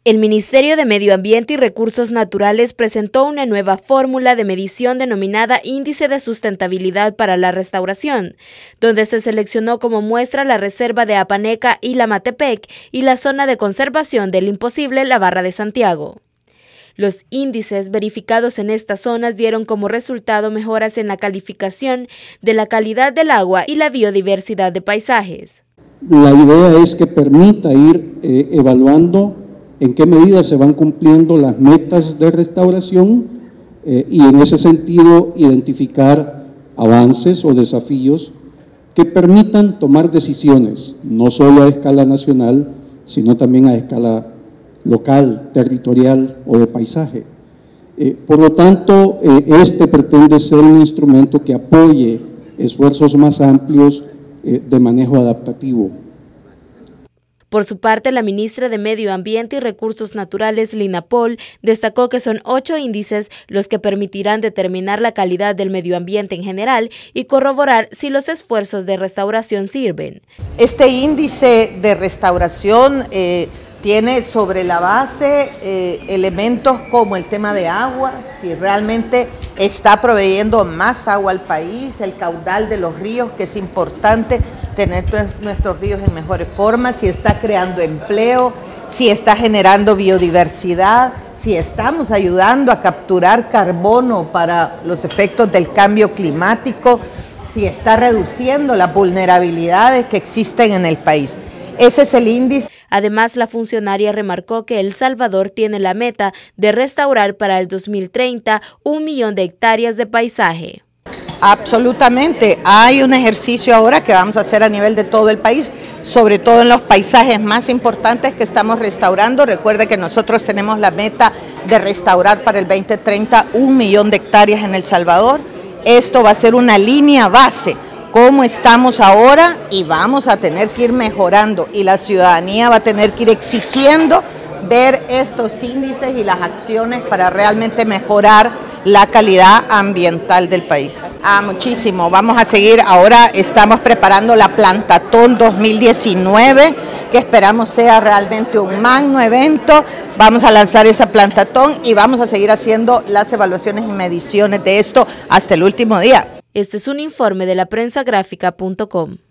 El Ministerio de Medio Ambiente y Recursos Naturales presentó una nueva fórmula de medición denominada Índice de Sustentabilidad para la Restauración, donde se seleccionó como muestra la reserva de Apaneca y Lamatepec y la zona de conservación del Imposible La Barra de Santiago. Los índices verificados en estas zonas dieron como resultado mejoras en la calificación de la calidad del agua y la biodiversidad de paisajes. La idea es que permita ir evaluando en qué medida se van cumpliendo las metas de restauración y en ese sentido identificar avances o desafíos que permitan tomar decisiones, no solo a escala nacional, sino también a escala local, territorial o de paisaje. Por lo tanto, este pretende ser un instrumento que apoye esfuerzos más amplios de manejo adaptativo. Por su parte, la ministra de Medio Ambiente y Recursos Naturales, Lina Pol, destacó que son 8 índices los que permitirán determinar la calidad del medio ambiente en general y corroborar si los esfuerzos de restauración sirven. Este índice de restauración tiene sobre la base elementos como el tema de agua, si realmente está proveyendo más agua al país, el caudal de los ríos, que es importante tener nuestros ríos en mejores formas, si está creando empleo, si está generando biodiversidad, si estamos ayudando a capturar carbono para los efectos del cambio climático, si está reduciendo las vulnerabilidades que existen en el país. Ese es el índice. Además, la funcionaria remarcó que El Salvador tiene la meta de restaurar para el 2030 1 millón de hectáreas de paisaje. Absolutamente, hay un ejercicio ahora que vamos a hacer a nivel de todo el país, sobre todo en los paisajes más importantes que estamos restaurando. Recuerde que nosotros tenemos la meta de restaurar para el 2030 1 millón de hectáreas en El Salvador. Esto va a ser una línea base, cómo estamos ahora, y vamos a tener que ir mejorando, y la ciudadanía va a tener que ir exigiendo ver estos índices y las acciones para realmente mejorar la calidad ambiental del país. Muchísimo, vamos a seguir, ahora estamos preparando la Plantatón 2019, que esperamos sea realmente un magno evento. Vamos a lanzar esa Plantatón y vamos a seguir haciendo las evaluaciones y mediciones de esto hasta el último día. Este es un informe de laprensagráfica.com.